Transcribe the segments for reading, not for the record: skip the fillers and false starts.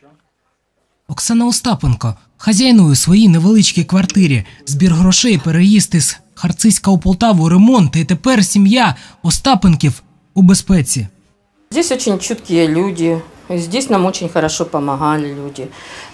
Оксана Остапенко хазяйнує у своїй невеличкій квартирі. Збір грошей, переїзд із Харциська у Полтаву, ремонт. І тепер сім'я Остапенків у безпеці. Здесь очень чуткие люди. Здесь нам очень хорошо помогали люди.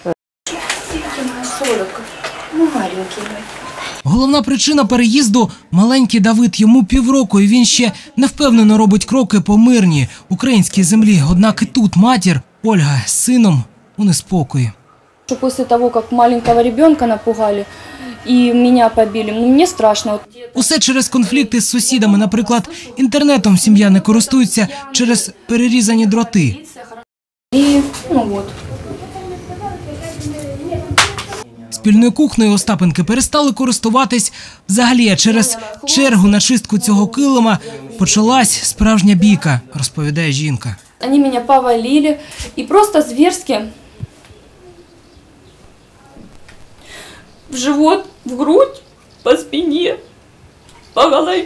Головна причина переїзду – маленький Давид. Йому півроку, і він ще невпевнено робить кроки по мирній українській землі. Однак і тут матір Ольга з сином у неспокої. После того, как маленького ребенка напугали и меня побили, мне страшно. Усе через конфлікти з сусідами. Наприклад, інтернетом сім'я не користується через перерізані дроти. И, вот. Спільною кухнею Остапенки перестали користуватись взагалі, а через чергу на чистку цього килима почалась справжня бійка, розповідає жінка. Они меня повалили и просто зверски в живот, в грудь, по спине, по голове.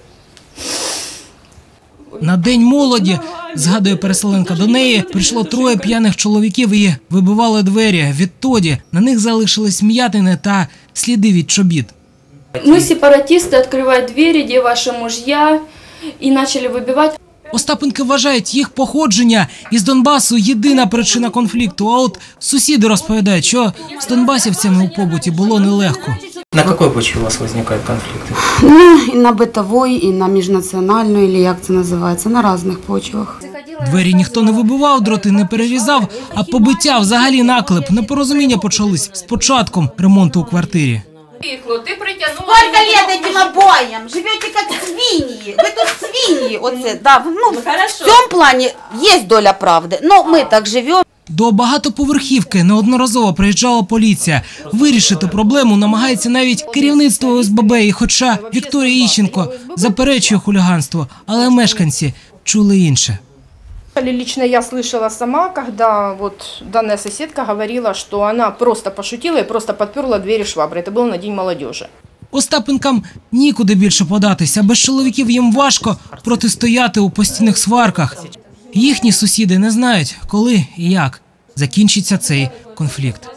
На День молоді, згадує переселенка, до неї прийшло 3 п'яних чоловіків і вибивали двері. Відтоді на них залишились вм'ятини та сліди від чобіт. Мы, сепаратисты, открывают двери, где ваши мужья, и начали выбивать. Остапенки вважають, їх походження із Донбасу – єдина причина конфлікту. А от сусіди розповідають, що з донбасівцями у побуті було нелегко. На какой почве у вас возникают конфликты? И на бытовой, и на межнациональной, или як це називається, на різних почвах. Двері ніхто не вибивав, дроти не перерізав, а побиття взагалі наклеп. Непорозуміння почались з початком ремонту у квартирі. Сколько лет этим обоям? Живете как свиньи. Ви тут свиньи. Оце, да, в цьому плані є доля правди, но ми так живемо. До багатоповерхівки неодноразово приїжджала поліція. Вирішити проблему намагається навіть керівництво ОСББ. І хоча Вікторія Іщенко заперечує хуліганство, але мешканці чули інше. Лично я слышала сама, когда данная соседка говорила, что она просто пошутила и просто подперла двери шваброй. Это было на День молодежи. Остапенкам нікуди більше податися. Без чоловіків їм важко протистояти у постійних сварках. Їхні сусіди не знають, коли і як закінчиться цей конфлікт.